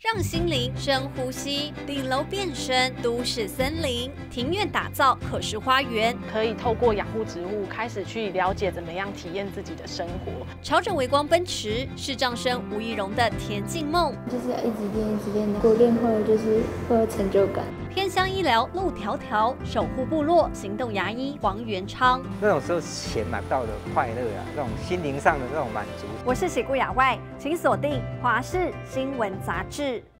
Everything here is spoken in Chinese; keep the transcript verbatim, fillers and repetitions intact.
让心灵深呼吸，顶楼变身都市森林，庭院打造可视花园， 可以透过养护植物开始去了解怎么样体验自己的生活。 朝着微光奔驰，视障生吴怡蓉的田径梦， 就是要一直练，一直练的，我练会了就是会有成就感。 偏乡医疗路迢迢，守护部落行动牙医黄元昌， 那种时候钱买不到的快乐啊，那种心灵上的那种满足。 我是喜顾亚外，请锁定华视新闻杂志。